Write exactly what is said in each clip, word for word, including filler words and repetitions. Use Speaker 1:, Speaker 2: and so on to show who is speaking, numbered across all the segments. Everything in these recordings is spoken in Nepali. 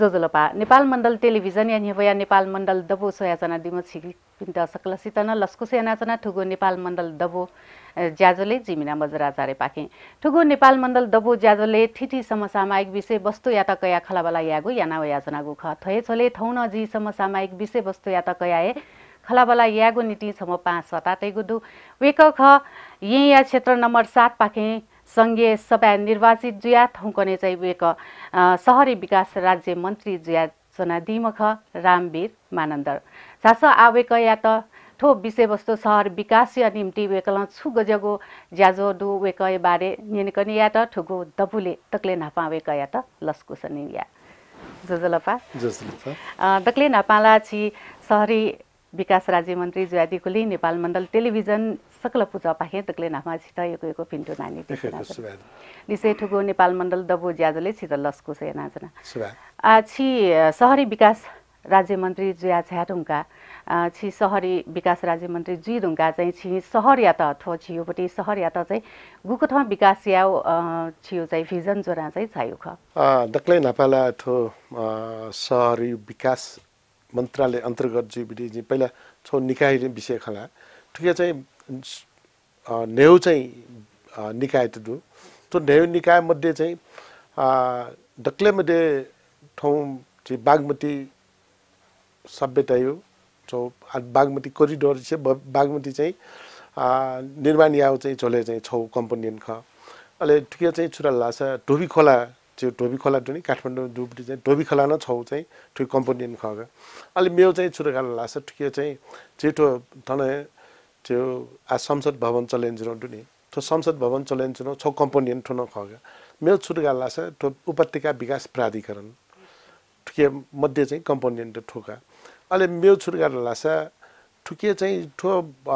Speaker 1: जोजोलपा नेपाल मण्डल टेलिभिजन या निभया नेपाल मण्डल दबो सोयाचना दिम छिगि पिन्ट सकलसितना लस्कुसे नाचना ठुगो नेपाल मण्डल दबो ज्याजोले जिमिना मजराचारे पाके ठुगो नेपाल मण्डल दबो ज्याजोले ठिठी समसामयिक विषय वस्तु या त कया खलाबला यागु याना याजना गु ख थये छले थौन जी समसामयिक विषय वस्तु या त कयाए खलाबला यागु नीति सम पाँच सतातै गुदु वेक ख ये या क्षेत्र नम्बर सात पाके संघीय सभा निर्वाचित जुया थौकने चाहिँ वेक शहरी विकास राज्य मन्त्री जुया जना दिमख रामवीर मानन्दर सास आवेक या त ठो विषयवस्तु शहर विकास या निम्ति वेकल छु गजगो ज्याजो दु वेक बारे निनकनि या त ठुगो दबुले तकले नापा वेक या त लस्कुसनि या जोजलपा
Speaker 2: जोजलपा
Speaker 1: तकले नापाला छि शहरी विकास राज्य मन्त्री जुयादी कुली नेपाल मण्डल टेलिभिजन सकल पूजा पाखे तकले नामा छिट एको एको पिन्टो नानी निसे ठुगो नेपाल मण्डल दबो ज्याजले छिट लस्कु से नाजना आ छि शहरी विकास राज्य मन्त्री जुया छ्याटुङका छि शहरी विकास राज्य मन्त्री जुइदुङका चाहिँ छि शहर या त ठो छियोपटी शहर या त चाहिँ गुकुठ विकास या छियो चाहिँ भिजन जोरा चाहिँ छायो ख
Speaker 2: दक्लै नापाला ठो शहरी विकास मन्त्रालय अन्तर्गत जुबिडी जी पहिला छौ निकाय विषय खला ठिकै चाहिँ नेउ चाहिँ निकाय त दु तो नेउ निकाय मध्ये चाहिँ दक्ले मध्ये ठाउँ चाहिँ बागमती सभ्यता यो जो बागमती कोरिडोर चाहिँ बागमती चाहिँ निर्माण याउ चाहिँ चले चाहिँ छौ कम्पनी ख अहिले ठिकै चाहिँ छुरा लासा ढोबी खोला त्यो ढोबी खोला दुनी काठमाडौँ डुबडी चाहिँ ढोबी खोला न छौ चाहिँ ठिक कम्पनी खग अहिले मेरो चाहिँ छुरा लासा ठिकै चाहिँ जेठो तने त्यो आ संसद भवन चलेन्जरो दुनी तो संसद भवन चलेन्जरो छौ कम्पनी ठुन खग मेरो छुरा लासा तो उपत्यका विकास प्राधिकरण ठिकै मध्ये चाहिँ कम्पनी ठोका अहिले मेरो छुरा लासा ठुके चाहिँ ठो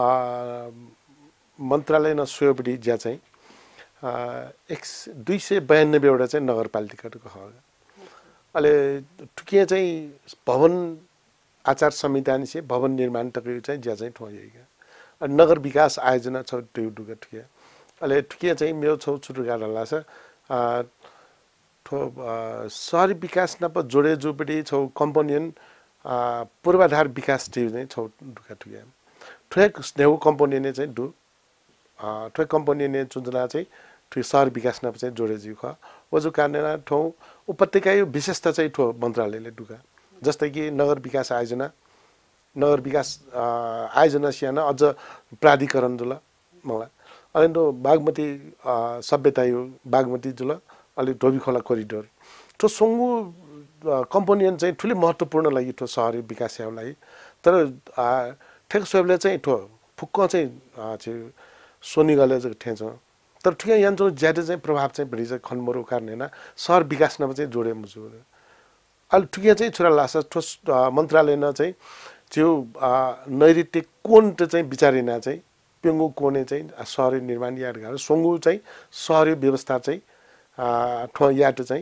Speaker 2: मन्त्रालय न सोबडी ज्या चाहिँ एक दुई सय बयानब्बेवटा चाहिँ नगरपालिकाको खग अहिले ठुकिया चाहिँ भवन आचार संहिता निसे भवन निर्माण तक चाहिँ ज्या चाहिँ ठोइएका नगर विकास आयोजना छ त्यो डुगा ठुकिया अहिले ठुकिया चाहिँ मेरो छौ छुटु गाडा छ ठो शहरी विकास न प जोडे जोपडी छौ कम्पनियन पूर्वाधार विकास टिम चाहिँ छौ डुगा ठुकिया ठुक स्नेह कम्पनी ने चाहिँ डु ठुक कम्पनी ने चुजना चाहिँ ठुक शहर विकास न चाहिँ जोडे जिउ ख वजु कारण ठौ उपत्यका यो विशेषता चाहिँ ठो मन्त्रालयले डुगा जस्तै कि नगर विकास आयोजना नगर विकास आयोजना सियाना अझ प्राधिकरण जुल मलाई अहिले तो बागमती सभ्यता यो बागमती जुल अलि ढोबी खोला कोरिडोर तो सोंगु कम्पनी चाहिँ ठुली महत्त्वपूर्ण लागि ठो शहरी विकास याउलाई तर ठेक सोबले चाहिँ ठो फुक्क चाहिँ चाहिँ सोनिगले चाहिँ ठेन्छ तर ठिकै यहाँ जो ज्यादा चाहिँ प्रभाव चाहिँ बढी चाहिँ खनमरो कारण हैन शहर विकास न चाहिँ जोडे मुजु अहिले ठिकै चाहिँ छोरा लासा ठोस मन्त्रालय न चाहिँ त्यो नैऋत्य कोण चाहिँ विचारिना चाहिँ पेंगु कोने चाहिँ शहरी निर्माण याद गरेर सोंगु चाहिँ शहरी व्यवस्था चाहिँ ठो याट चाहिँ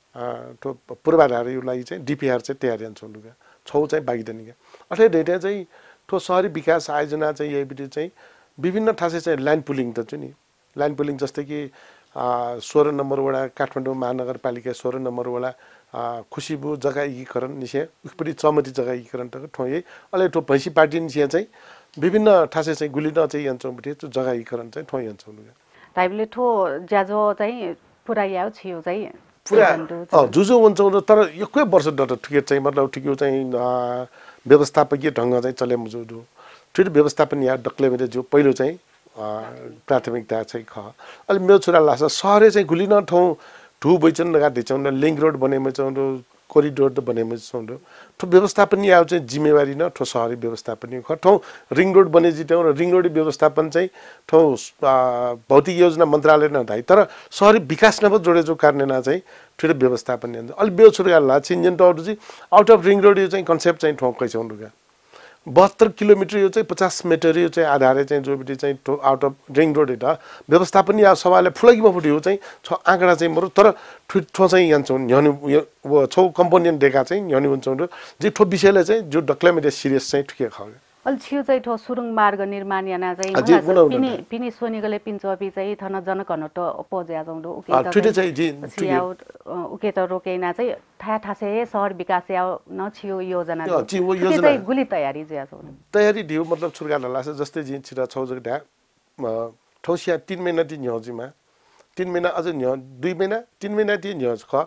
Speaker 2: ठो पूर्वाधार यो लागि चाहिँ डीपीआर चाहिँ तयारी हुन्छ लुगा छौ चाहिँ बागिदनिका अथवा डेटा चाहिँ ठो शहरी विकास आयोजना चाहिँ यही बिटी चाहिँ विभिन्न ठासे चाहिँ लाइन पुलिङ त छु नि लाइन पुलिङ जस्तै कि सोह्र नम्बर वडा काठमाडौँ महानगरपालिका सोह्र नम्बर वडा खुसीबु जग्गा एकीकरण निसे उखपटी चमती जग्गा एकीकरण त ठोए अहिले ठो भैँसी पार्टी निसे चाहिँ विभिन्न ठासे चाहिँ गुली न चाहिँ यन्छौँपट्टि त्यो जग्गा एकीकरण चाहिँ ठोइ यन्छौँ लुगा
Speaker 1: टाइपले ठो ज्याजो चाहिँ पुरा याउ छियो चाहिँ
Speaker 2: पुरा अ जुजो हुन्छौँ तर एकै वर्ष डट ठिकै चाहिँ मतलब ठिकै चाहिँ व्यवस्थापकीय ढङ्ग चाहिँ चले मुजुदु ठिक व्यवस्थापन या डक्ले मेरो जो पहिलो चाहिँ प्राथमिकता चाहिँ ख अहिले मेरो छोरा लासा सहरै चाहिँ गुली न ठाउँ ठु बैचन लगा दिन्छौँ न लिङ्क रोड बनेमा चाहिँ कोरिडोर त बनेमा चाहिँ ठो व्यवस्थापन या चाहिँ जिम्मेवारी न ठो शहरी व्यवस्थापन ख ठाउँ रिङ रोड बने जिट्याउँ र रिङ रोड व्यवस्थापन चाहिँ ठाउँ भौतिक योजना मन्त्रालय न धाइ तर शहरी विकास न जोडे जो कारण न चाहिँ ठुलो व्यवस्थापन हुन्छ अहिले मेरो छोरा ला छिन्जन टहरू चाहिँ आउट अफ रिङ रोड यो चाहिँ कन्सेप्ट चाहिँ ठाउँ कैछौँ लुगा बहत्तर किलोमिटर यो चाहिँ पचास मिटर यो चाहिँ आधारे चाहिँ जोबिटी चाहिँ आउट अफ रिङ रोड हेर्दा व्यवस्थापन या सवालले फुलकीमा फुट्यो चाहिँ छ आँकडा चाहिँ मरो तर ठो चाहिँ यहाँ छौँ न्याउनु छौ कम्पनी डेका चाहिँ न्याउनु हुन्छौँ र जे ठो विषयलाई चाहिँ जो डक्लेमेटे सिरियस चाहिँ ठुके खाओ
Speaker 1: अल छिउ चाहिँ ठो सुरुङ मार्ग निर्माण याना चाहिँ
Speaker 2: अझै
Speaker 1: मलाई
Speaker 2: बनाउनु
Speaker 1: पिनी पिनी सोनिगले पिन्चपी चाहिँ थन जनकन त पज्या जाउँदो उके
Speaker 2: अ,
Speaker 1: त
Speaker 2: ठुटे चाहिँ जी
Speaker 1: चाहिँ याउ उके त रोकेना चाहिँ ठा ठासे शहर विकास याउ न छिउ योजना
Speaker 2: अ, ची वो
Speaker 1: ठुटे
Speaker 2: योजना
Speaker 1: चाहिँ गुली तयारी ज्या जाउँदो
Speaker 2: तयारी दियो मतलब छुर्गा लाला जस्तै जी छिरा छौजक ढा ठौसिया तीन महिना दिन न्यौजीमा तीन महिना अझ न्यौ दुई महिना तीन महिना दिन न्यौज ख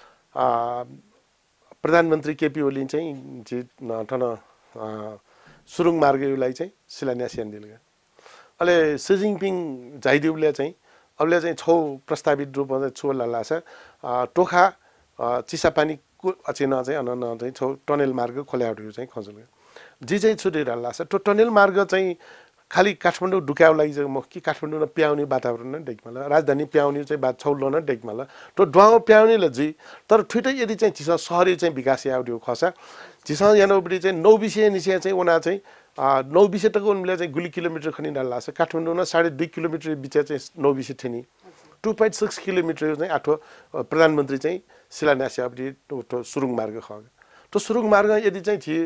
Speaker 2: प्रधानमन्त्री केपी ओली चाहिँ जी ठन सुरुङ मार्गलाई चाहिँ शिलान्यास यान्दिलगा अहिले सी जिङपिङ जाइदिउले चाहिँ अबले चाहिँ छौ प्रस्तावित रूपमा चाहिँ छो लाला छ टोखा चिसापानी अचेन चाहिँ अन चाहिँ छौ टनेल मार्ग खोल्याउटहरू चाहिँ खजुल जी चाहिँ छुटिरहला छ त्यो टनेल मार्ग चाहिँ खालि काठमाडौँ डुकाउ लागि चाहिँ म कि काठमाडौँमा प्याउने वातावरण नै डेकमाला राजधानी प्याउने चाहिँ बात छौल न डेकमाला त्यो ड्वाउ प्याउनेले जी तर ठुटै यदि चाहिँ चिसा सहरी चाहिँ विकास याउड्यो खसा चिसा यानौबडी चाहिँ नौ विषय निश्चय चाहिँ उना चाहिँ नौ विषय टको उनले चाहिँ गुली किलोमिटर खनि डाल्ला छ काठमाडौँमा साढे दुई किलोमिटर बिच चाहिँ नौ विषय ठेनी टू पोइन्ट सिक्स किलोमिटर चाहिँ आठो प्रधानमन्त्री चाहिँ शिलान्यास याउडी त्यो सुरुङ मार्ग ख त्यो सुरुङ मार्ग यदि चाहिँ थिए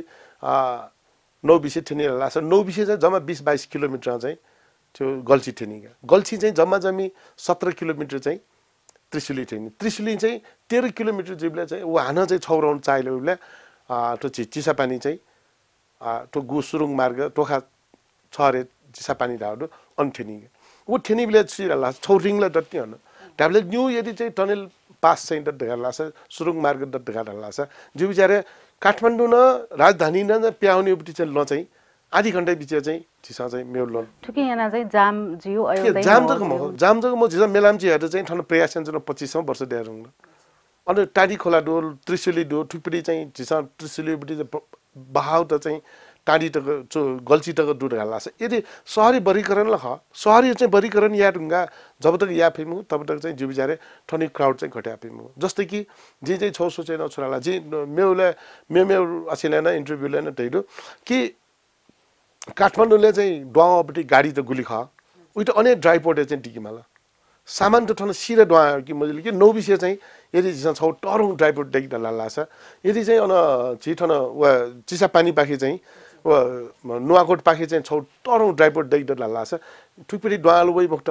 Speaker 2: नौ विषय ठेनी डाल्ला छ नौ विषय चाहिँ जम्मा बिस बाइस किलोमिटर चाहिँ त्यो गल्छी ठेनीका गल्छी चाहिँ जम्मा जम्मी सत्र किलोमिटर चाहिँ त्रिशुली ठेनी त्रिशुली चाहिँ तेह्र किलोमिटर जीवले चाहिँ ऊ हान चाहिँ छौराउनु चाहियो उसले त्यो चि चिसापानी चाहिँ त्यो गु सुरुङ मार्ग टोखा छरे चिसापानी ढाउडो अनि ठेनी ऊ ठेनी बेला छिरला छौरिङलाई डट्ने हन ढाबले न्यू यदि चाहिँ टनेल पास चाहिँ डट ढगाला छ सुरुङ मार्ग डट ढगाला छ जो बिचारे काठमाडौँ न राजधानी न प्याउने उपटी चाहिँ ल चाहिँ आधी घन्टा बिच चाहिँ चिसा चाहिँ मेउ ल
Speaker 1: ठुकी याना चाहिँ जाम जिउ अयो
Speaker 2: जाम जग म जाम जग म चिसा मेलामची हेर्दा चाहिँ ठन प्रयास चाहिँ पच्चीस वर्ष देरुङ अनि टाडी खोला डोल त्रिशुली डो ठुकपडी चाहिँ चिसा त्रिशुली उपटी बहाव त चाहिँ टाडी टक चो गल्छी टक डुट हाल्ला छ यदि सहरी वर्गीकरण ल ख सहरी चाहिँ वर्गीकरण या ढुङ्गा जब तक या फिमु तब तक चाहिँ जो बिचारे ठनी क्राउड चाहिँ घट्या फिमु जस्तै कि जे चाहिँ छौ सोचे न छोराला जे मेउले मे मेउ असिले न इन्टरभ्यूले न त्यही कि काठमाडौँले चाहिँ डुवापट्टि गाडी त गुली ख उइट अनेक ड्राइपोर्ट चाहिँ टिकीमाला सामान त ठन सिरे डुवा कि मजले कि नौ विषय चाहिँ यदि छौ टरौँ ड्राइपोर्ट डेक डल्ला छ यदि चाहिँ अन छिठन वा चिसा पानी पाखी चाहिँ नुवाकोट पाखी चाहिँ छौ टरौँ ड्राइपोर्ट डेक डल्ला छ ठुकपट्टि डुवाल वही मुक्त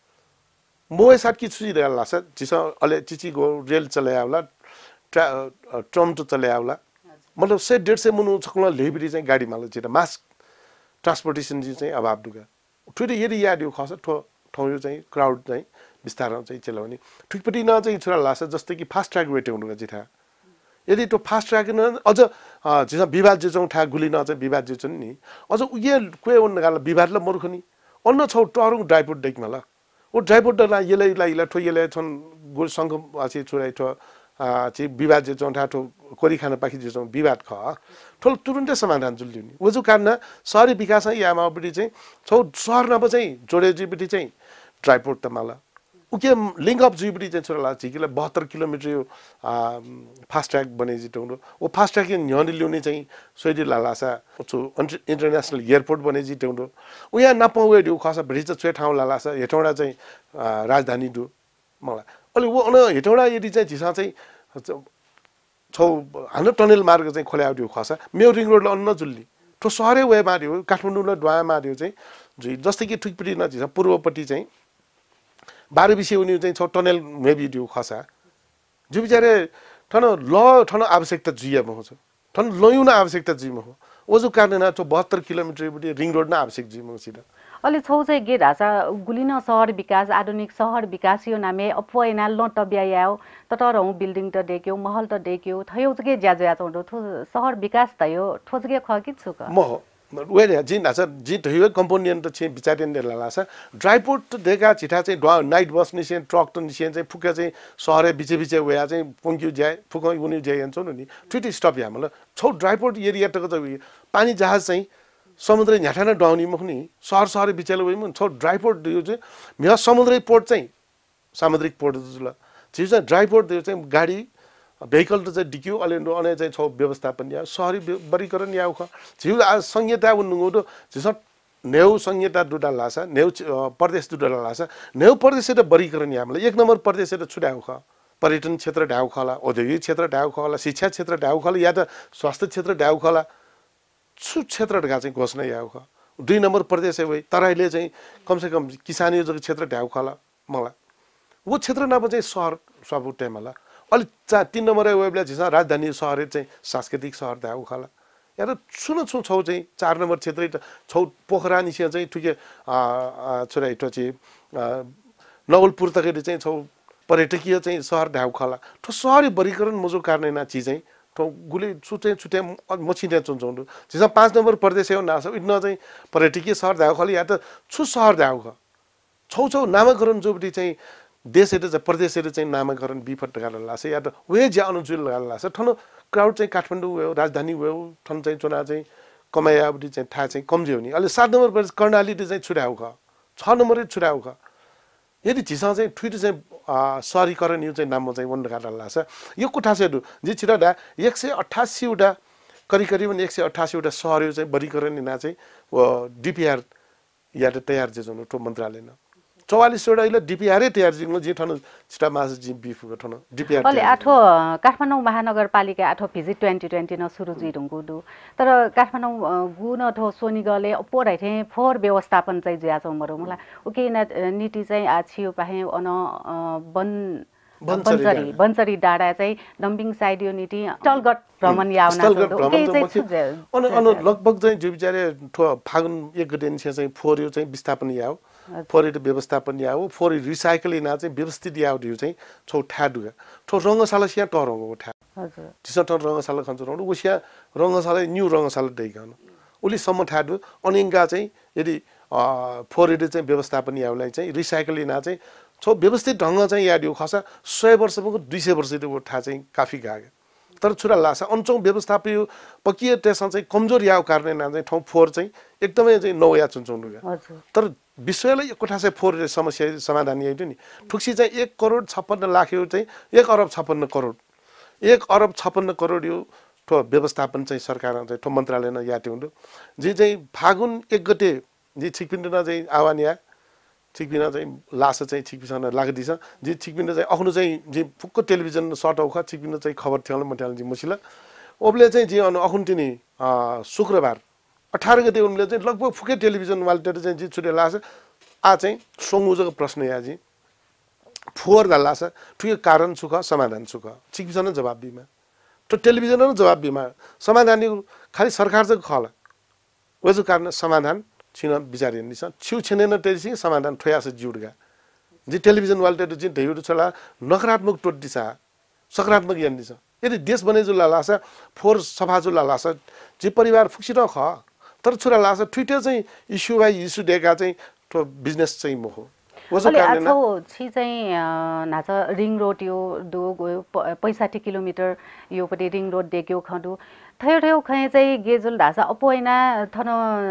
Speaker 2: मोए सात कि छुजी डल्ला छ चिसा अले चिची गो रेल चलाया होला ट्रा ट्रम तो चलाया होला मतलब से डेढ़ से मुनु छकला लेबिरी चाहिँ गाडी माल छिटा मास ट्रान्सपोर्टेसन चाहिँ अभाव दुगा ठुटे यदि याद यो खस ठो ठाउँ चाहिँ क्राउड चाहिँ विस्तार चाहिँ चलाउने ठुकपट्टि न चाहिँ छोरा लाछ जस्तै कि फास्ट ट्र्याक वेट हुनुको जिठा यदि त्यो फास्ट ट्र्याक न अझ जिसा विवाद जे चाहिँ ठा गुली न चाहिँ विवाद जे छन् नि अझ उये कोही उन गाला विवाद ल मूर्खनी अन्न छौ टरु ड्राइपोर्ट डेकमा ल ओ ड्राइपोर्ट ला येले ला इला ठो येले छन् गोल संघ आछि छोराइ ठो चाहिँ विवाद जे चाहिँ ठो कोरी खान पाखी जे चाहिँ विवाद ख ठोल तुरुन्तै समाधान जुल्दिउने वजु कारण सहरी विकास यामापट्टि चाहिँ छौ सहर नब चाहिँ जोडे जीपट्टि चाहिँ ड्राइपोर्ट त माला उके लिङ्क अफ जीपट्टि चाहिँ छोराला झिकिला बहत्तर किलोमिटर यो फास्ट ट्र्याक बने जिटाउनु ओ फास्ट ट्र्याक न्यौनी ल्याउने चाहिँ सोइडी लालासा छु इन्टरनेसनल एयरपोर्ट बने जिटाउनु उ यहाँ नपाउ यो खसा भेटी चाहिँ ठाउँ लालासा हेटौँडा चाहिँ राजधानी डु मलाई अलि ऊ अन हेटौँडा यदि चाहिँ झिसा चाहिँ छौ हाम्रो टनेल मार्ग चाहिँ खोल्याउट्यो खसा मेउ रिङ रोडलाई अन्न जुल्ली ठो सहरै वे मार्यो काठमाडौँलाई डुवा मार्यो चाहिँ जुई जस्तै कि ठुकपट्टि नजिसा पूर्वपट्टि चाहिँ बाह्र विषय उनी चाहिँ छौ टनेल मेबी दियो खसा जो बिचारे ठन ल ठन आवश्यकता जुया म छ ठन लयु न आवश्यकता जुइ म हो ओजु कारण न बहत्तर किलोमिटर बडी रिङ रोड न आवश्यक जुइ म सिदा
Speaker 1: अलि छौ चाहिँ गे ढाचा गुलिन सहर विकास आधुनिक सहर विकास यो नामे अपयना ल त ब्यायाउ तटरौ बिल्डिङ त डेक्यो महल त डेक्यो थयौ चाहिँ ज्याजो या चौडो सहर विकास त यो ठोजगे खकित छु क
Speaker 2: म वेरे जिन आछ जि धयो कम्पोनेन्ट त छ बिचारेन लाला छ ड्राइपोर्ट त देखा छिटा चाहिँ ड्वा नाइट बस निसे ट्रक त निसे चाहिँ फुका चाहिँ सहरे बिचे बिचे वया चाहिँ पुङ्क्यु ज्या फुका उनी ज्या हुन्छ नि ट्विटी स्टप या मतलब छौ ड्राइपोर्ट एरिया त पानी जहाज चाहिँ समुद्र न्याठाना डाउनी मखनी सहर सहर बिचेले वइ छौ ड्राइपोर्ट यो चाहिँ मिया समुद्री पोर्ट चाहिँ सामुद्रिक पोर्ट जुल चिज चाहिँ ड्राइपोर्ट यो चाहिँ गाडी भेहिकल त चाहिँ डिक्यु अले अने चाहिँ छौ व्यवस्थापन या सहरी वर्गीकरण या ख झिउ संहिता उन्नुगो झिस नेउ संहिता दुडा लासा नेउ प्रदेश दुडा लासा नेउ प्रदेश त वर्गीकरण या मतलब एक नम्बर प्रदेश त छुड्याउ ख पर्यटन क्षेत्र ढाउ खला औद्योगिक क्षेत्र ढाउ खला शिक्षा क्षेत्र ढाउ खला या त स्वास्थ्य क्षेत्र ढाउ खला छु क्षेत्र ढका चाहिँ घोषणा याउ ख दुई नम्बर प्रदेश है तराईले चाहिँ कमसेकम किसान योजक क्षेत्र ढ्याउ खला मलाई वो क्षेत्र नभए चाहिँ सहर सब टाइमला अलि चा तीन नम्बर वेबले झिसा राजधानी सहर चाहिँ सांस्कृतिक सहर ढ्याउ खला यार सुन छु छौ चाहिँ चार नम्बर क्षेत्र छौ पोखरा निसे चाहिँ ठुके छोरा इटोची नवलपुर तकले चाहिँ छौ पर्यटकीय चाहिँ सहर ढ्याउ खला ठो सहरी वर्गीकरण मजो कार्ने ना चीज चाहिँ ठो गुले छुटे छुटे मछिने चुन्छौँ जिसा पाँच नम्बर प्रदेश हो नास इतना चाहिँ पर्यटकीय सहर ढ्याउ खली या त छु सहर ढ्याउ ख छौ छौ नामकरण जोबडी चाहिँ देशहरु चाहिँ प्रदेशहरु चाहिँ नामकरण बिफट गर्न लाछ या त वे ज्या अनुजुल गर्न लाछ ठनो क्राउड चाहिँ काठमाडौँ हो राजधानी हो ठन चाहिँ चुना चाहिँ कमायाबडी चाहिँ थाहा चाहिँ कमजोर हुने अहिले सात नम्बर प्रदेश कर्णाली चाहिँ छुट्याउ ख छ नम्बरै छुट्याउ ख यदि झिसा चाहिँ ठुइट चाहिँ सहरीकरण यो चाहिँ नाममा चाहिँ वन गर्न लाछ यो कोठासेहरु जे छिराडा एक सय अठासी वटा करिब करिब एक सय अठासी वटा सहरहरु चाहिँ वर्गीकरण ना चाहिँ डीपीआर या त तयार जे जनो टो मन्त्रालय न चौवालीस वटा इले डीपीआर तयार जिङ जे ठन छिटा मास जि बीफ ठन डीपीआर
Speaker 1: अहिले आठो काठमाडौँ महानगरपालिका आठो भिजिट ट्वेन्टी ट्वेन्टी न सुरु जिरुङगु दु तर काठमाडौँ गु न ठो सोनिगले पोराइ थे फोर व्यवस्थापन चाहिँ ज्या छ मरो मलाई ओके नीति चाहिँ आछियो पाहे अन वन बन्चरी बन्चरी डाँडा चाहिँ डम्पिङ साइड युनिटी स्थलगत भ्रमण याउना
Speaker 2: अन अन लगभग चाहिँ जो बिचारे ठो फागुन एक गते निसे चाहिँ फोर यो चाहिँ विस्थापन याउ फोर व्यवस्थापन याउ फोर रिसाइकल ना चाहिँ व्यवस्थित याउ दिउ चाहिँ छौ ठाडु ठो रंगशाला सिया टरंगो ठा हजुर तिसा टर रंगशाला खन्छ रंगो उसिया रंगशाला न्यू रंगशाला दैगन उली सम्म ठाडु अनिंगा चाहिँ यदि फोर चाहिँ व्यवस्थापन याउलाई चाहिँ रिसाइकल ना चाहिँ छौ व्यवस्थित ढंग चाहिँ याडियो खसा सय वर्षको दुई सय वर्ष त्यो ठा चाहिँ काफी गागे तर छुरा लासा अञ्चौ व्यवस्थापन पकिए त्यसमा चाहिँ कमजोर याउ कार्ने ना चाहिँ ठाउँ फोर चाहिँ एकदमै चाहिँ नौ या चुन्छौँ तर विश्वले यो कोठा चाहिँ फोर समस्या समाधान यही नि ठुक्सी चाहिँ एक करोड छप्पन्न लाख यो चाहिँ एक अरब छप्पन्न करोड एक अरब छप्पन्न करोड यो ठो व्यवस्थापन चाहिँ सरकार चाहिँ ठो मन्त्रालयमा याट्यो हुँदो जे चाहिँ फागुन एक गते जे छिकपिन्डमा चाहिँ आवानिया छिकपिना चाहिँ लास चाहिँ छिकपिसँग लाग्दिछ जे छिकपिना चाहिँ अख्नु चाहिँ जे फुक्क टेलिभिजन सर्ट औखा छिकपिना चाहिँ खबर थियो मन्त्रालय जी मसिला ओबले चाहिँ जे अख्नुटिनी शुक्रबार अठारह गते उनले चाहिँ लगभग फुके टेलिभिजन वालटेर चाहिँ जे छुटे लास आ चाहिँ सोङुजको प्रश्न या जी फोर दा लास ठुके कारण सुख समाधान सुख छिकपिसँग जवाब दिमा तो टेलिभिजन जवाब दिमा समाधान खाली सरकार चाहिँ खला वजु कारण समाधान छिन विचार निस छिउ छिनेन तेसी समाधान ठोयास जुडगा जे टेलिभिजन वालटेर चाहिँ ढेउडु छला नकारात्मक टोट दिसा सकारात्मक यान दिसा यदि देश बने जुला लासा फोर सभा जुला लासा जे परिवार फुक्सिन ख तर छोरा लासा ट्विटर चाहिँ इस्यु बाइ इस्यु डेका चाहिँ तो बिजनेस चाहिँ मोहो
Speaker 1: वजो कारण ना छि चाहिँ नाच रिङ रोड यो दो गयो पैंसठी किलोमिटर यो पटे रिङ रोड देख्यो खडु थयो थयो खै चाहिँ गेजुल ढासा अपोइना थन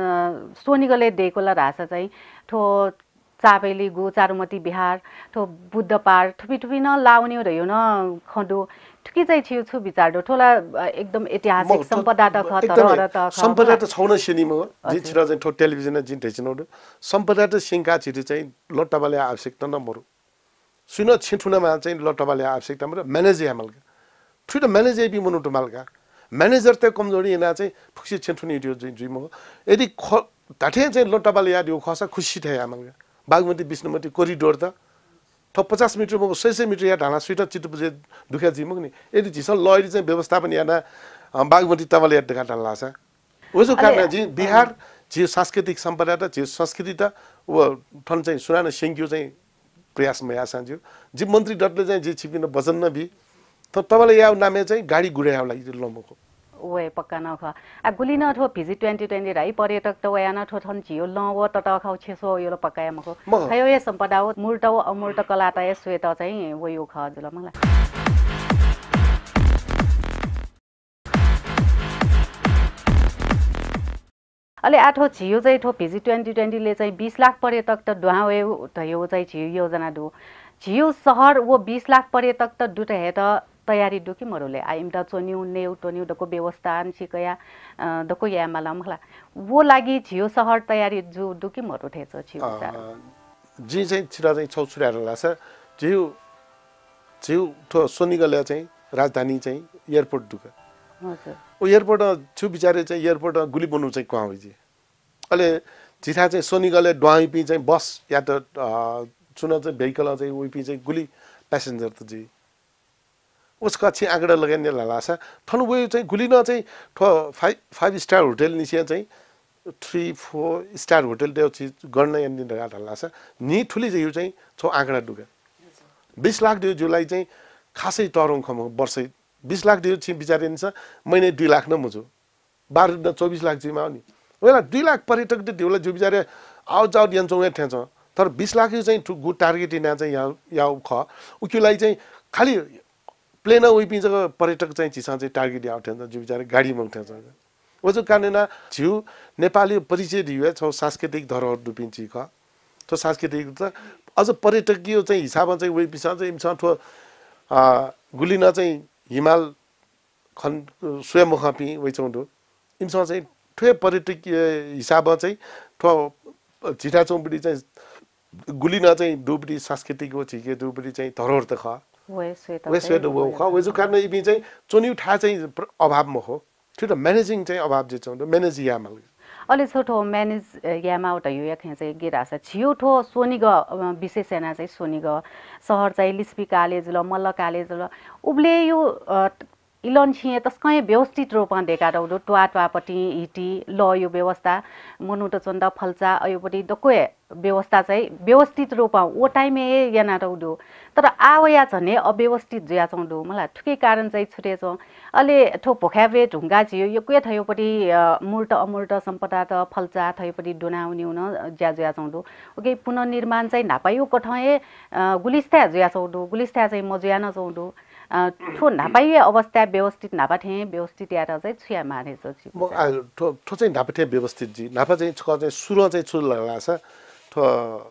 Speaker 1: सोनिगले देकोला ढासा चाहिँ ठो चाबेली गो चारुमती बिहार ठो बुद्ध पार थुपी थुपी न लाउने रह्यो न खडु ठुकी चाहिँ छिउ छु विचार ठोला एकदम ऐतिहासिक सम्पदा त ख तर त
Speaker 2: सम्पदा त छौन सिनिम जे छिरा चाहिँ ठो टेलिभिजन जिन ठेचिनोड सम्पदा त सिंका छिटी चाहिँ लट्टाबाले आवश्यकता न मरु सुन छिठुनमा चाहिँ लट्टाबाले आवश्यकता मर म्यानेज यामलका ठुट म्यानेज बि मनु टमालका म्यानेजर त कमजोरी ना चाहिँ फुक्सी छिठुनी दियो चाहिँ जुइम यदि ढाठे चाहिँ लट्टाबाले या दियो खसा खुसी थे यामलका बागमती विष्णुमती कोरिडोर त थप पचास मिटर मको सय सय मिटर या ढाना सुइटा चितुपुजे दुखा जिमक नि यदि झिसल लहरी चाहिँ व्यवस्थापन याना बागमती तबले या ढाटा लासा ओजो कारण जी बिहार जे सांस्कृतिक सम्पदा त जे संस्कृति त व ठन चाहिँ सुनान सेंक्यु चाहिँ प्रयासमा या सान्ज्यु जी मन्त्री डटले चाहिँ जे छिपिन वचन न बि त तबले या नामे चाहिँ गाडी गुड्याउ लागि लमको
Speaker 1: ओए पक्का न ख आ गुली न ठो भिजिट ट्वेन्टी ट्वेन्टी राई पर्यटक त वया न ठो ठन जियो ल व त त खाउ छेसो यो पक्काया मको खयो ए सम्पदा हो मूर्त व अमूर्त कला त ए श्वेत चाहिँ वो यो ख जुल मलाई अले आठो जियो चाहिँ ठो भिजिट ट्वेन्टी ट्वेन्टी ले चाहिँ बीस लाख पर्यटक त डुहावे त यो चाहिँ जियो योजना दु जियो शहर वो बीस लाख पर्यटक त दुटे हे त तयारी डुकी मरोले आइम त चोन्यु नेउ टोन्यु दको व्यवस्था सिकया दको या मालम खला वो लागि झियो शहर तयारी जु डुकी मरो थेछ छिउ
Speaker 2: जी चाहिँ छिरा चाहिँ छौ छुरार लाछ जिउ जिउ ठो सोनिगले चाहिँ राजधानी चाहिँ एयरपोर्ट दुक
Speaker 1: हजुर
Speaker 2: ओ एयरपोर्ट छु बिचारे चाहिँ एयरपोर्ट गुली बन्नु चाहिँ कहाँ होइजी अहिले जिठा चाहिँ सोनिगले डुवाइपी चाहिँ बस या त चुन चाहिँ भेहिकल चाहिँ उइपी चाहिँ गुली प्यासेन्जर त जी उसको अच्छी आँकडा लगाइने लासा थनु गयो चाहिँ गुली न चाहिँ ठो फाइभ फाइभ स्टार होटल निसिया चाहिँ थ्री फोर स्टार होटल त्यो चिज गर्न यहाँनिर ढालासा नि ठुली चाहिँ यो चाहिँ छो आँकडा डुगा बिस लाख दियो जुलाई चाहिँ खासै टरौँ खम वर्षै बिस लाख दियो छि बिचारे छ महिने दुई लाख न मुझो बाह्र न चौबिस लाख जिम्मा हो नि वेला दुई लाख पर्यटक दिउला जो बिचारे आउ जाउ दिन्छौँ यहाँ ठेन्छ तर बिस लाख चाहिँ गुड टार्गेट यहाँ चाहिँ यहाँ यहाँ ख उक्योलाई चाहिँ खालि प्लेन उइपिन्छ पर्यटक चाहिँ चिसा चाहिँ टार्गेट आउ ठेन्छ जो बिचारे गाडी मङ्ठेन्छ वजो कारण झिउ नेपाली परिचय दियो छ सांस्कृतिक धरोहर डुपिन्छ ख त्यो सांस्कृतिक त अझ पर्यटकीय चाहिँ हिसाबमा चाहिँ उयो पिसा चाहिँ इमसँग ठो गुलिन चाहिँ हिमाल खन स्वयंमुख पि वइचौँडो इमसँग चाहिँ ठुलो पर्यटकीय हिसाबमा चाहिँ ठो झिटा चौपडी चाहिँ गुलिन चाहिँ डुबडी सांस्कृतिक हो छिके डुबडी चाहिँ धरोहर त ख वेस्वेट हो ख वेजो कारण इबी चाहिँ चोनी ठा चाहिँ अभावमा हो त्यो म्यानेजिङ चाहिँ अभाव जे चौँडो म्यानेज यामल
Speaker 1: अलि छोटो म्यानेज यामा उता यो यहाँ चाहिँ गिरासा छियो ठो सोनिग विशेष सेना चाहिँ सोनिग सहर चाहिँ लिस्पी कॉलेज ल मल्ल कॉलेज ल उब्ले यो इलन छिए तस्कै व्यवस्थित रूपमा देखा रौडो टुवा टुवापट्टि हिटी ल यो व्यवस्था मनुट चन्द फल्चा अयोपट्टि दक्वे व्यवस्था चाहिँ व्यवस्थित रूपमा ओ टाइमे याना रौडो तर आवया झने अव्यवस्थित जुया चौँडो मलाई ठुकै कारण चाहिँ छुटेछौँ अहिले ठो भोकाबे ढुङ्गा छियो यो के थयोपट्टि मूर्त अमूर्त सम्पदा त फल्चा थयोपट्टि डोनाउने हुन ज्या जुया चौँडो ओके पुनर्निर्माण चाहिँ नापायो कठए गुलिस्ता जुया चौँडो गुलिस्ता चाहिँ मजुया नचौँडो ठो नापाइए अवस्था व्यवस्थित नापाठे व्यवस्थित यार चाहिँ छुया मारे चाहिँ
Speaker 2: म ठो ठो चाहिँ नापाठे व्यवस्थित जी नापा चाहिँ छ चाहिँ सुरु चाहिँ छु लगाछ ठो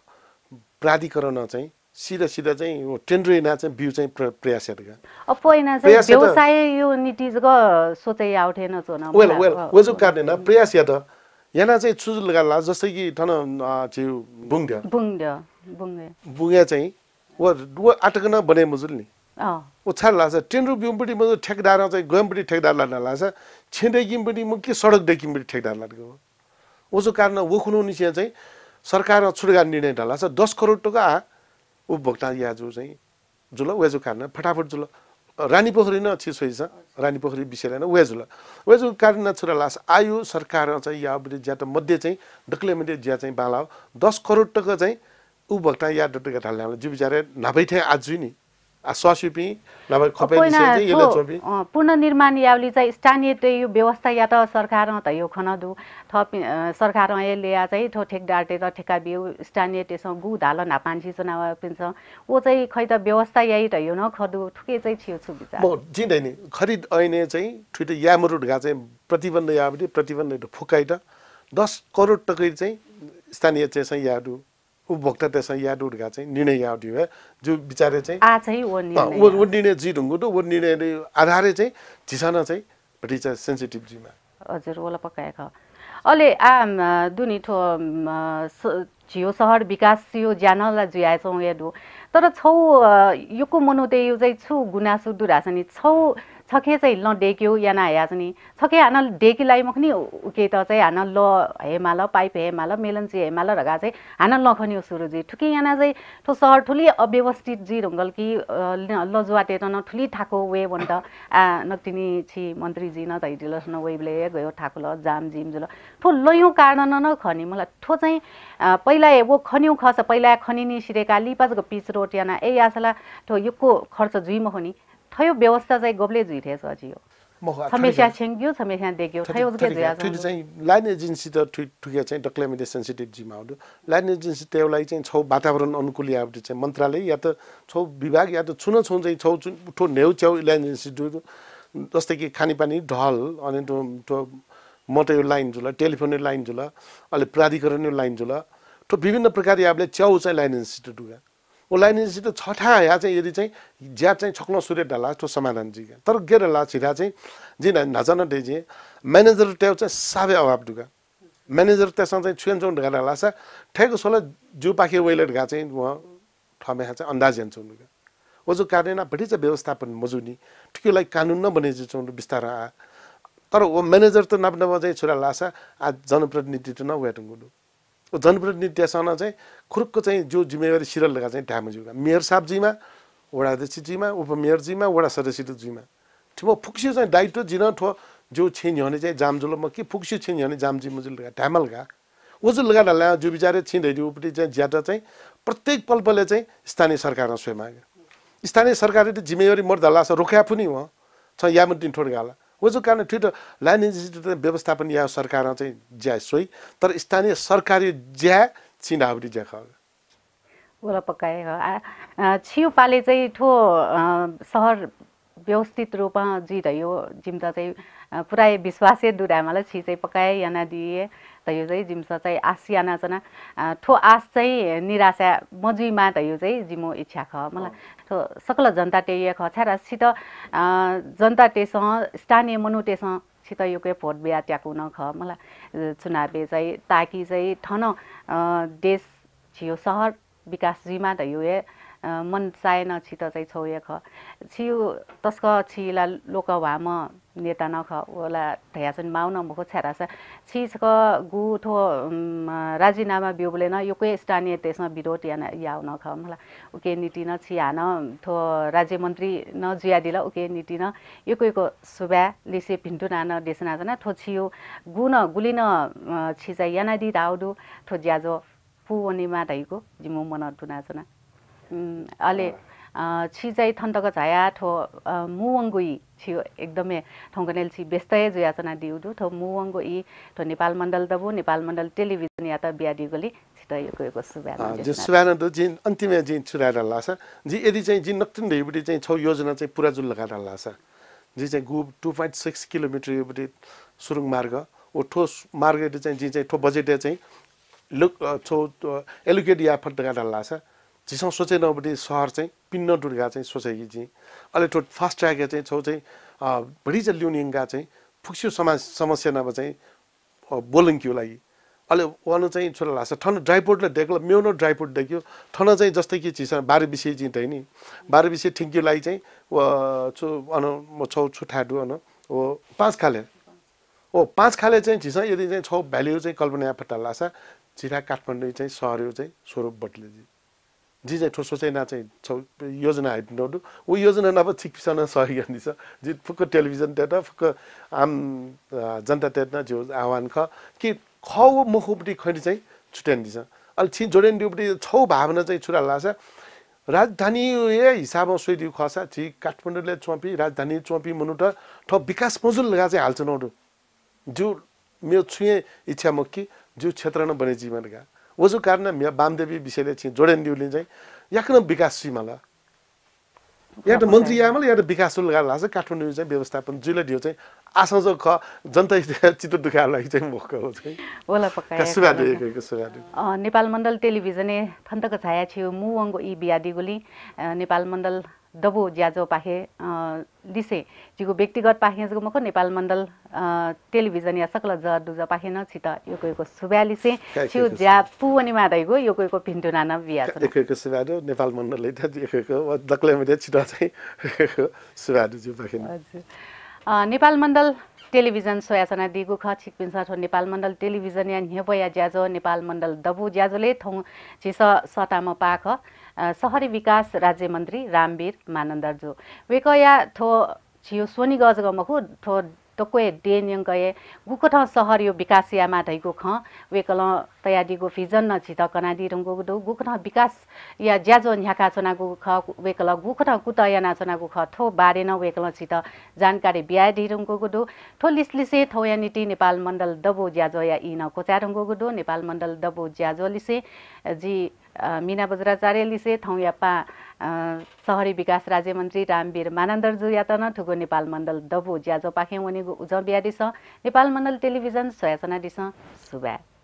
Speaker 2: प्राधिकरण चाहिँ सिधा सिधा चाहिँ टेन्डर चाहिँ बिउ चाहिँ प्रयास गरेका
Speaker 1: अब पहिना चाहिँ व्यवसाय यो नीतिको सोचै आउथेन चोन
Speaker 2: वेल वेल वेजो कार्डेन प्रयास या त यहाँ चाहिँ छु लगाला जस्तै कि ठन चाहिँ बुङ्ग्या
Speaker 1: बुङ्ग्या बुङ्ग्या
Speaker 2: बुङ्ग्या चाहिँ वो आटकन बने मुजुल नि ओ छाड लाग्छ टेन्डर बिउपट्टि म ठेकदार चाहिँ गएमपट्टि ठेकदार लाग्न लाग्छ छिँदैकिमपट्टि म के सडक डेकिमपट्टि ठेकदार लाग्यो उसो कारण वो खुनु निसिया चाहिँ सरकार छुटगा निर्णय ढाल्छ दस करोड टका उपभोक्ता या जो चाहिँ जुल वेजो कारण फटाफट जुल रानी पोखरी न छि सोइछ रानी पोखरी विषय न वेजुल वेजो कारण छुरा लास आयो सरकार चाहिँ या ज्यात मध्ये चाहिँ डक्ले मध्ये ज्या चाहिँ बाला दस करोड टका चाहिँ उपभोक्ता या डक्ले ढाल्ने जो बिचारे नभइथे आज नि स्वास्युपी नभए खपे चाहिँ यसले चोपी
Speaker 1: पुनर्निर्माण यावली चाहिँ स्थानीय यो व्यवस्था या त सरकार त यो खनदु थप सरकार यसले या चाहिँ ठो ठेकदार त ठेका बिउ स्थानीय त्यससँग गु धाल नापान्छी चुनाव पिन्छ ओ चाहिँ खै त व्यवस्था यही त यो न खदु ठुके चाहिँ छिउ छु बिचार
Speaker 2: म जिन्दै नि खरिद ऐने चाहिँ ठुटे यामरुड गा चाहिँ प्रतिबन्ध यावली प्रतिबन्ध फुकाइ त दस करोड टकै चाहिँ स्थानीय चाहिँ याडु उपभोक्ता त्यसमा याद उठ्गा चाहिँ निर्णय याद है जो बिचारे चाहिँ
Speaker 1: आ चाहिँ वो निर्णय
Speaker 2: वो निर्णय जी ढुङ्गो त वो निर्णय आधारे चाहिँ झिसन चाहिँ बढी चाहिँ सेन्सिटिभ जीमा
Speaker 1: हजुर ओला पकाएका अहिले आ दुनी ठो छियो सहर विकास यो ज्यानला जुयाछौँ यादु तर छौ योको मनुते यो चाहिँ छु गुनासु दुरासनी छौ छके चाहिँ ल डेक्यो याना आया चाहिँ छके हाना डेकीलाई मखनी उके त चाहिँ हाना ल हेमाल पाइप हेमाल मेलन्ची हेमाल रगा चाहिँ हाना लखनी सुरुजी ठुकी याना चाहिँ ठो सहर ठुली अव्यवस्थित जी रंगल कि ल जुवाटे न ठुली ठाको वे भन्त आ नक्तिनी छि मन्त्री जी न तैदिलस न वेबले गयो ठाको ल जाम जिम जुल ठो लयो कारण न खनी मलाई ठो चाहिँ पहिला वो खन्यौ खस पहिला खनिनी सिरेका लिपाजको पिच रोड याना ए यासला ठो युको खर्च जुइ मखनी थयो व्यवस्था चाहिँ गबले जुइथेछ अझियो समस्या छेंग्यो समस्या देख्यो थयो के जुया
Speaker 2: छ चाहिँ लाइन एजेन्सी त ठुके चाहिँ डक्लेमेन्ट सेन्सिटिभ जिमा हो लाइन एजेन्सी त्यसलाई चाहिँ छौ वातावरण अनुकूल या चाहिँ मन्त्रालय या त छौ विभाग या त छुन छौ चाहिँ छौ ठो नेउ च्याउ लाइन एजेन्सी जस्तै कि खानेपानी ढल अनि त्यो मोटर लाइन जुल टेलिफोन लाइन जुल अहिले प्राधिकरण लाइन जुल तो विभिन्न प्रकार याबले च्याउ चाहिँ लाइन एजेन्सी टुगा ओ लाइन एजेन्सी त छठा या चाहिँ यदि चाहिँ ज्या चाहिँ छक्न सूर्य डाला तो समाधान जी तर गेरला छिरा चाहिँ जिन नजन देजे म्यानेजर ट्याउ चाहिँ साबे अभाव दुगा म्यानेजर त्यसमा चाहिँ छुन चौं ढगा डाला सा ठेको सोला जु पाखे वेलेट गा चाहिँ व ठमे चाहिँ अन्दाज हुन्छ दुगा ओ जो कारण बढी चाहिँ व्यवस्थापन मजुनी ठिकलाई कानुन न बने चाहिँ बिस्तार तर वो मैनेजर तो नब नब चाहिँ छोरा लासा आज जनप्रतिनिधि तो न वेटुङुडु वो जनप्रतिनिधि सँग चाहिँ खुरुक्क चाहिँ जो जिम्मेवारी सिरल लगा चाहिँ ढामजुगा मेयर साहबजीमा वडा अध्यक्षजीमा उपमेयरजीमा वडा सदस्यजीमा ठिमो फुक्सियो चाहिँ दायित्व जिन ठो जो छिन हने चाहिँ जामजुल म के फुक्सियो छिन हने जामजी मुजुल लगा ढामलगा ओजुल लगा डाला जो बिचारे छिन दैडी उपटी चाहिँ ज्यादा चाहिँ प्रत्येक पलपले चाहिँ स्थानीय सरकारमा स्वयमागे स्थानीय सरकारले जिम्मेवारी मर्दला छ रोक्या पनि हो छ यामदिन ठोड गाला ओजो कारण ठिट लाइन इन्स्टिट्युट व्यवस्थापन या सरकारमा चाहिँ ज्या सोही तर स्थानीय सरकारी ज्या छिनावटी ज्या ख
Speaker 1: ओला पकाए छिउ पाले चाहिँ ठो सहर व्यवस्थित रूपमा जिरह्यो जिम्ता चाहिँ पुरै विश्वासै दुरामाला छि चाहिँ पकाए याना दिए त यो चाहिँ जिम्सा चाहिँ आसियाना जना ठो आस चाहिँ निराशा मजुइमा त यो चाहिँ जिमो इच्छा ख मलाई ठो सकल जनता टेय ख छारा सित जनता टेसँग स्थानीय मनुटेसँग सित यो के भोट बिहा ट्याकु न ख मलाई चुनावले चाहिँ ताकि चाहिँ ठन देश छियो सहर विकास जिमा त यो मन चाहेन छित चाहिँ छौए ख छिउ तस्क छिला लोक भाम नेता न ख ओला धयासन माउन मुख छ्यारास छिसक गु ठो राजीनामा बिउले न योकै स्थानीय त्यसमा विरोध या याउ न ख मलाई उके नीति न छियान ठो राज्य मन्त्री न जुयादिला उके नीति न योकैको सुबा लिसे भिन्टु नान देशना जना ठो छिउ गु न गुलिन छिजा यानादि दाउदु ठो ज्याजो पुवनिमा दैको जिमु मन दुना जना अहिले छि चाहिँ थन्तक झाया ठो मुवङ्गुई छियो एकदमै ठौगनेल छि व्यस्तै जुयाचना दिउदु ठो मुवङ्गुई ठो नेपाल मण्डल दबु नेपाल मण्डल टेलिभिजन या त बिया दिगोली छिटो योको सुबाना
Speaker 2: जे सुबाना दु जिन अन्तिम जिन छुरारा लासा जी यदि चाहिँ जिन नक्तिन दैबुटी चाहिँ छौ योजना चाहिँ पुरा जुल लगाएर लासा जी चाहिँ गु टु पोइन्ट सिक्स किलोमिटर योबुटी सुरुङ मार्ग ओ ठोस मार्ग चाहिँ जी चाहिँ ठो बजेट चाहिँ लुक छौ एलोकेट या फट लगाएर लासा जिसँग सोचे नबुटी सहर चाहिँ पिन्न दुर्गा चाहिँ सोचेकी चाहिँ अहिले ठो फास्ट ट्र्याक चाहिँ छौ चाहिँ बढी चाहिँ ल्युनिङका चाहिँ फुक्सियो समाज समस्या नभए चाहिँ बोलङ्क्यो लागि अहिले वानु चाहिँ छोरा लाग्छ ठन ड्राइपोर्टले देख्यो मेउनो ड्राइपोर्ट देख्यो ठन चाहिँ जस्तै कि चिज बाह्र विषय चाहिँ त नि बाह्र विषय ठिङ्क्यो लागि चाहिँ छु अनु म छौ छुठाडु अन हो पाँच खाले हो पाँच खाले चाहिँ चिज यदि चाहिँ छौ भ्याल्यु चाहिँ कल्पना फट्टा लाग्छ चिरा काठमाडौँ चाहिँ सहर चाहिँ स्वरूप बटलेजी जी चाहिँ ठोस सोचेना चाहिँ छौ योजना हेर्नु ऊ योजना नभए ठिक पिछाउन सही गर्नेछ जी फुक्क टेलिभिजन टेर्न फुक्क आम जनता टेर्न जो आह्वान ख कि ख मुखुपट्टि खैनी चाहिँ छुट्याइदिन्छ अहिले छि जोडेन डिउपट्टि छौ भावना चाहिँ छुरा लाग्छ राजधानी ए हिसाबमा सोइदिउ खसा छि काठमाडौँले चोपी राजधानी चोपी मुनुट ठ विकास मजुल लगा चाहिँ हाल्छ नौडु जो मेरो छुए इच्छा मुक्की जो क्षेत्र न बने जीवन का वजो कारण म्या बामदेवी विषयले चाहिँ जोडेन डिउले चाहिँ याकन विकास सीमाला या त मन्त्री आमल या त विकास लगाएर लाग्छ काठमाडौँ चाहिँ व्यवस्थापन जुले दियो चाहिँ आशा ख जनता चित्त दुखाएर लागि चाहिँ मोक हो चाहिँ
Speaker 1: ओला पकाए
Speaker 2: सुबादु एकैको सुबादु
Speaker 1: नेपाल मण्डल टेलिभिजने थन्तक छाया छियो मुवङ्गो इ बियादिगुली नेपाल मण्डल दबो ज्याजो पाखे लिसे जिगो व्यक्तिगत पाखे जको मको नेपाल मण्डल टेलिभिजन या सकल ज दुज पाखे न छित योको सुब्या लिसे छिउ ज्या पुवनि मादैगो योको भिन्टु नाना बिया छ
Speaker 2: एकैको सुबादु नेपाल मण्डलले त एकैको दक्ले मध्ये छिट चाहिँ सुबादु जु पाखे
Speaker 1: हजुर नेपाल मण्डल टेलिभिजन सोयासना दिगु ख छिकपिन्छ ठो नेपाल मण्डल टेलिभिजन या न्हेपया ज्याजो नेपाल मण्डल दबु ज्याजोले थौ छिस सटामा पाख सहरी विकास राज्य मन्त्री रामवीर मानन्दर्जो वेकया थो छियो सोनी गजगमखु थो तकोए डेन्यङ गए गुको ठ सहर यो विकासिया माधैको ख वेकल तयादीको फिजन न छित कनादी रंगो दो गुको ठ विकास या ज्याजो न्याका चनागु ख वेकल गुको ठ कुतया नाचनागु ख थो बारे न वेकल छित जानकारी ब्याडी रंगो दो थो लिसलिसे थोया नीति नेपाल मण्डल दबो ज्याजो या इ न कोचा रंगो दो नेपाल मण्डल दबो ज्याजो लिसे जी मीना बज्राचार्य लिसे थौ या पा सहरी विकास राज्य मन्त्री रामवीर मानन्दर्जु यातन ठुगो नेपाल मण्डल दबो ज्याजो पाखे वनेगु उज ब्याडी छ नेपाल मण्डल टेलिभिजन सयासना दिस सुबा